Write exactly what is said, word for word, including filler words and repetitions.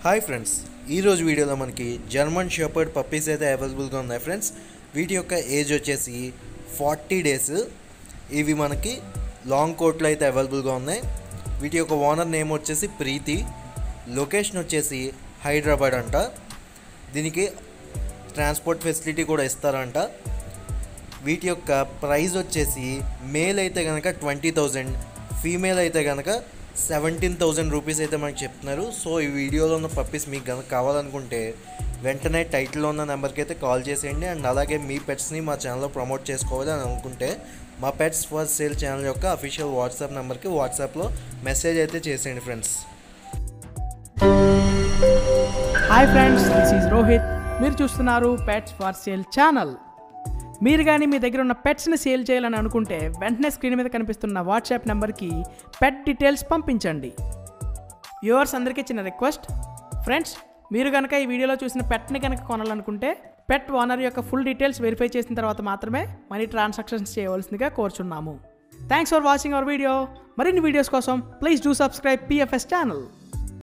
Hi friends, ఈరోజు వీడియోలో మనకి జర్మన్ షెపర్డ్ పప్పీస్ అయితే అవైలబుల్గా ఉన్నాయి ఫ్రెండ్స్. వీటి యొక్క ఏజ్ వచ్చేసి ఫార్టీ డేస్. ఇవి మనకి లాంగ్ కోట్లో అయితే అవైలబుల్గా ఉన్నాయి. వీటి యొక్క ఓనర్ నేమ్ వచ్చేసి ప్రీతి. లొకేషన్ వచ్చేసి హైదరాబాద్ అంట. దీనికి ట్రాన్స్పోర్ట్ ఫెసిలిటీ కూడా ఇస్తారంట. వీటి యొక్క ప్రైస్ వచ్చేసి మేల్ అయితే కనుక ట్వంటీ థౌజండ్, ఫీమేల్ అయితే కనుక సెవెంటీన్ థౌజండ్ రూపీస్ అయితే మనకు చెప్తున్నారు. సో ఈ వీడియోలో ఉన్న పప్పీస్ మీకు కనుక కావాలనుకుంటే వెంటనే టైటిల్లో ఉన్న నెంబర్కి అయితే కాల్ చేసేయండి. అండ్ అలాగే మీ పెట్స్ని మా ఛానల్లో ప్రమోట్ చేసుకోవాలి అని అనుకుంటే మా పెట్స్ ఫర్ సేల్ ఛానల్ యొక్క అఫీషియల్ వాట్సాప్ నెంబర్కి వాట్సాప్లో మెసేజ్ అయితే చేసేయండి friends. Hi friends, this is Rohit. మీరు చూస్తున్నారు పెట్స్ ఫర్ సేల్ ఛానల్. మీరు కానీ మీ దగ్గర ఉన్న పెట్స్ని సేల్ చేయాలని అనుకుంటే వెంటనే స్క్రీన్ మీద కనిపిస్తున్న వాట్సాప్ నెంబర్కి పెట్ డీటెయిల్స్ పంపించండి. వ్యూవర్స్ అందరికీ చిన్న రిక్వెస్ట్, ఫ్రెండ్స్ మీరు కనుక ఈ వీడియోలో చూసిన పెట్ని కనుక కొనాలనుకుంటే పెట్ ఓనర్ యొక్క ఫుల్ డీటెయిల్స్ వెరిఫై చేసిన తర్వాత మాత్రమే మనీ ట్రాన్సాక్షన్స్ చేయవలసిందిగా కోరుచున్నాము. Thanks for watching our video. మరిన్ని వీడియోస్ కోసం please do subscribe PFS channel.